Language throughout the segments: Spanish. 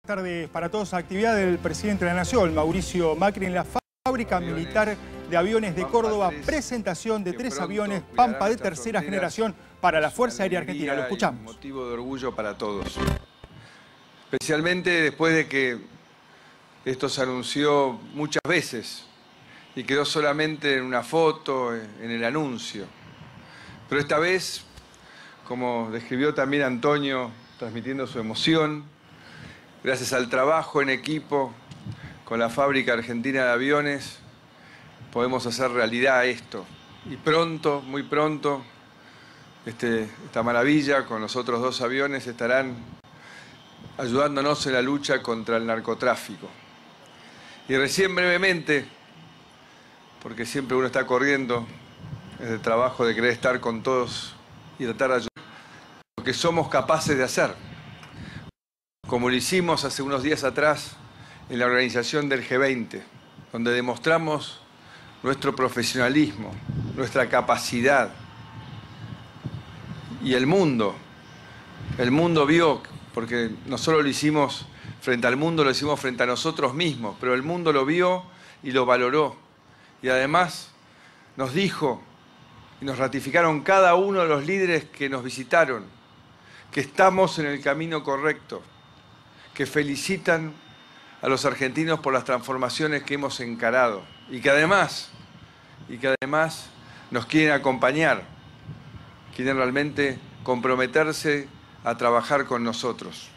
Tardes para todos. Actividad del presidente de la Nación, Mauricio Macri, en la fábrica militar de aviones de Córdoba. Presentación de 3 aviones Pampa de tercera generación para la Fuerza Aérea Argentina. Lo escuchamos. Motivo de orgullo para todos. Especialmente después de que esto se anunció muchas veces y quedó solamente en una foto, en el anuncio. Pero esta vez, como describió también Antonio, transmitiendo su emoción, gracias al trabajo en equipo con la Fábrica Argentina de Aviones, podemos hacer realidad esto. Y pronto, muy pronto, esta maravilla con los otros 2 aviones estarán ayudándonos en la lucha contra el narcotráfico. Y recién brevemente, porque siempre uno está corriendo, es el trabajo de querer estar con todos y tratar de ayudar, lo que somos capaces de hacer, como lo hicimos hace unos días atrás en la organización del G20, donde demostramos nuestro profesionalismo, nuestra capacidad. Y el mundo vio, porque no solo lo hicimos frente al mundo, lo hicimos frente a nosotros mismos, pero el mundo lo vio y lo valoró. Y además nos dijo y nos ratificaron cada uno de los líderes que nos visitaron, que estamos en el camino correcto, que felicitan a los argentinos por las transformaciones que hemos encarado y que además nos quieren acompañar, quieren realmente comprometerse a trabajar con nosotros.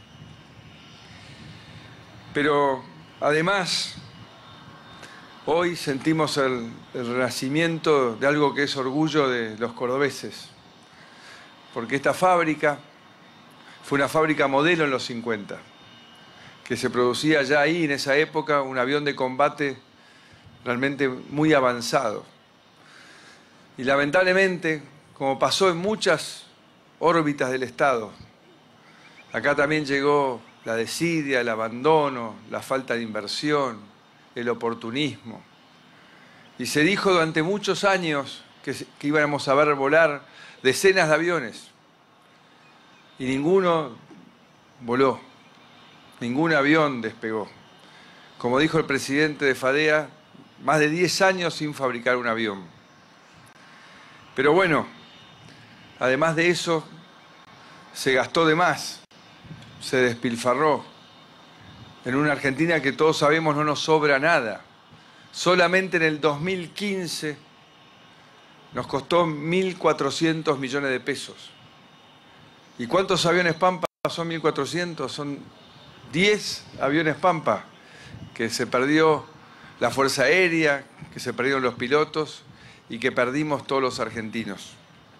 Pero además, hoy sentimos el renacimiento de algo que es orgullo de los cordobeses, porque esta fábrica fue una fábrica modelo en los 50, que se producía ya ahí en esa época un avión de combate realmente muy avanzado. Y lamentablemente, como pasó en muchas órbitas del Estado, acá también llegó la desidia, el abandono, la falta de inversión, el oportunismo. Y se dijo durante muchos años que íbamos a ver volar decenas de aviones. Y ninguno voló, ningún avión despegó. Como dijo el presidente de FADEA, más de 10 años sin fabricar un avión. Pero bueno, además de eso, se gastó de más, se despilfarró. En una Argentina que todos sabemos no nos sobra nada. Solamente en el 2015 nos costó 1.400 millones de pesos. ¿Y cuántos aviones Pampa son 1.400? Son 10 aviones Pampa, que se perdió la Fuerza Aérea, que se perdieron los pilotos y que perdimos todos los argentinos.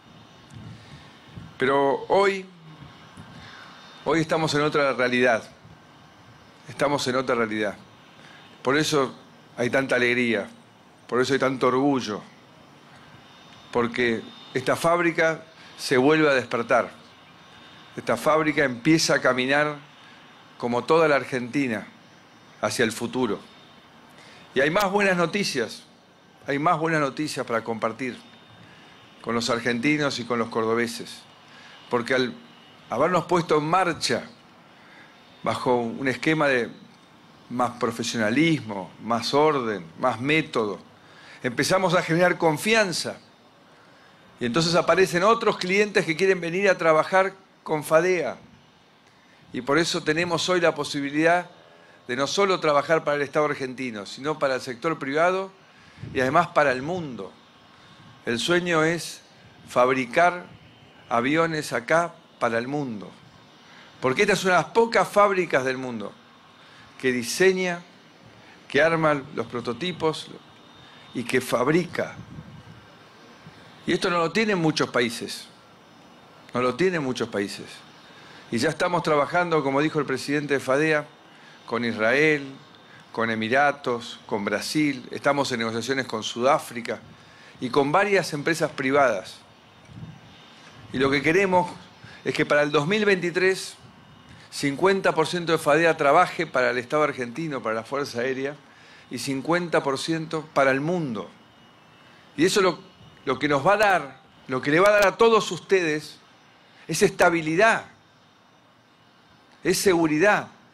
Pero hoy estamos en otra realidad. Estamos en otra realidad. Por eso hay tanta alegría, por eso hay tanto orgullo, porque esta fábrica se vuelve a despertar. Esta fábrica empieza a caminar como toda la Argentina hacia el futuro. Y hay más buenas noticias para compartir con los argentinos y con los cordobeses. Porque al habernos puesto en marcha bajo un esquema de más profesionalismo, más orden, más método, empezamos a generar confianza. Y entonces aparecen otros clientes que quieren venir a trabajar con FADEA. Y por eso tenemos hoy la posibilidad de no solo trabajar para el Estado argentino, sino para el sector privado y además para el mundo. El sueño es fabricar aviones acá para el mundo. Porque esta es una de las pocas fábricas del mundo que diseña, que arma los prototipos y que fabrica. Y esto no lo tienen muchos países. No lo tienen muchos países. Y ya estamos trabajando, como dijo el presidente de FADEA, con Israel, con Emiratos, con Brasil. Estamos en negociaciones con Sudáfrica y con varias empresas privadas. Y lo que queremos es que para el 2023, 50% de FADEA trabaje para el Estado argentino, para la Fuerza Aérea, y 50% para el mundo. Y eso lo que nos va a dar, lo que le va a dar a todos ustedes, es estabilidad, es seguridad,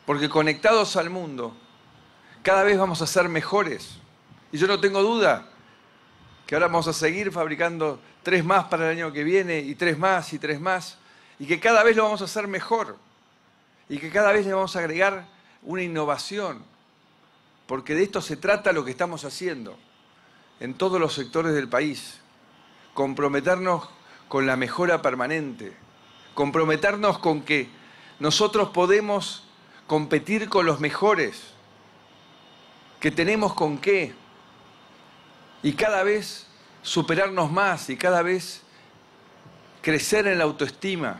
porque conectados al mundo, cada vez vamos a ser mejores. Y yo no tengo duda que ahora vamos a seguir fabricando 3 más para el año que viene, y 3 más, y 3 más, y que cada vez lo vamos a hacer mejor, y que cada vez le vamos a agregar una innovación, porque de esto se trata lo que estamos haciendo en todos los sectores del país. Comprometernos con la mejora permanente, comprometernos con que nosotros podemos competir con los mejores, que tenemos con qué, y cada vez superarnos más y cada vez crecer en la autoestima.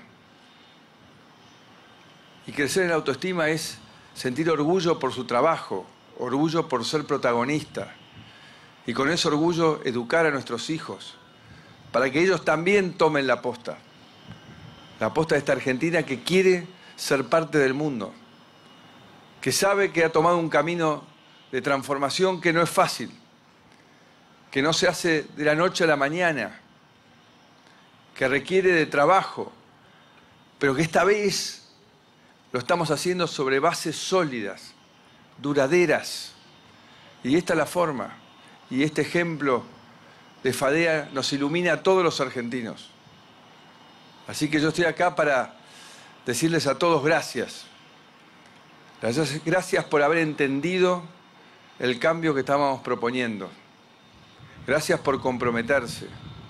Y crecer en la autoestima es sentir orgullo por su trabajo, orgullo por ser protagonista, y con ese orgullo educar a nuestros hijos, para que ellos también tomen la posta de esta Argentina que quiere ser parte del mundo, que sabe que ha tomado un camino de transformación que no es fácil, que no se hace de la noche a la mañana, que requiere de trabajo, pero que esta vez lo estamos haciendo sobre bases sólidas, duraderas. Y esta es la forma, y este ejemplo de FADEA nos ilumina a todos los argentinos. Así que yo estoy acá para decirles a todos gracias. Gracias por haber entendido el cambio que estábamos proponiendo. Gracias por comprometerse.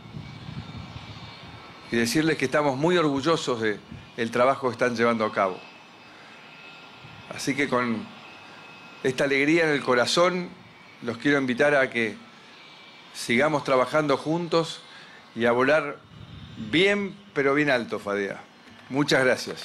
Y decirles que estamos muy orgullosos del trabajo que están llevando a cabo. Así que con esta alegría en el corazón, los quiero invitar a que sigamos trabajando juntos y a volar bien, pero bien alto, FADEA. Muchas gracias.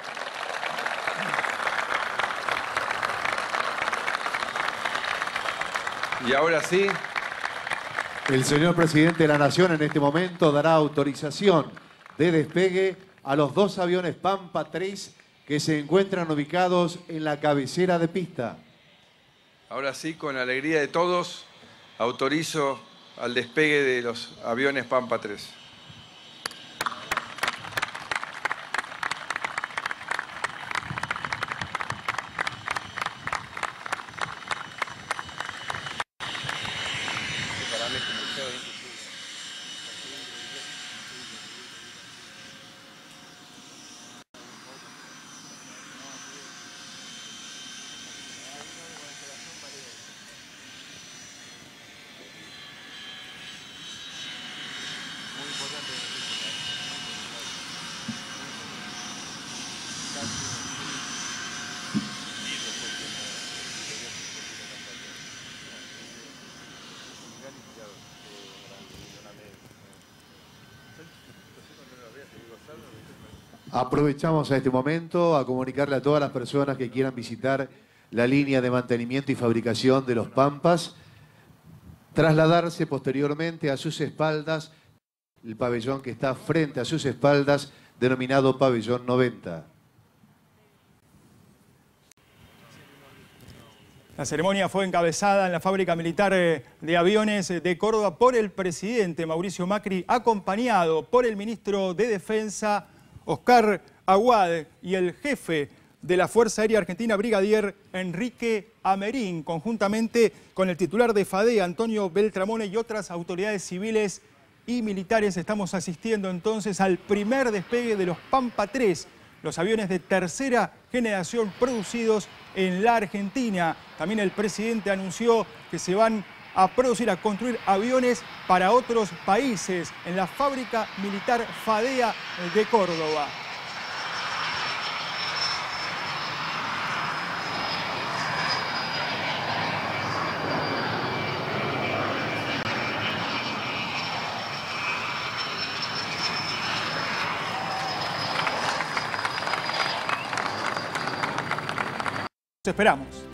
Y ahora sí, el señor presidente de la Nación en este momento dará autorización de despegue a los 2 aviones Pampa 3 que se encuentran ubicados en la cabecera de pista. Ahora sí, con la alegría de todos, autorizo al despegue de los aviones Pampa 3. Aprovechamos a este momento a comunicarle a todas las personas que quieran visitar la línea de mantenimiento y fabricación de los Pampas, trasladarse posteriormente a sus espaldas, el pabellón que está frente a sus espaldas, denominado Pabellón 90. La ceremonia fue encabezada en la fábrica militar de aviones de Córdoba por el presidente Mauricio Macri, acompañado por el ministro de Defensa, Oscar Aguad, y el jefe de la Fuerza Aérea Argentina, brigadier Enrique Amerín, conjuntamente con el titular de FADEA, Antonio Beltramone, y otras autoridades civiles y militares. Estamos asistiendo entonces al primer despegue de los Pampa 3, los aviones de tercera generación producidos en la Argentina. También el presidente anunció que se van a producir, a construir aviones para otros países en la fábrica militar FADEA de Córdoba. Esperamos.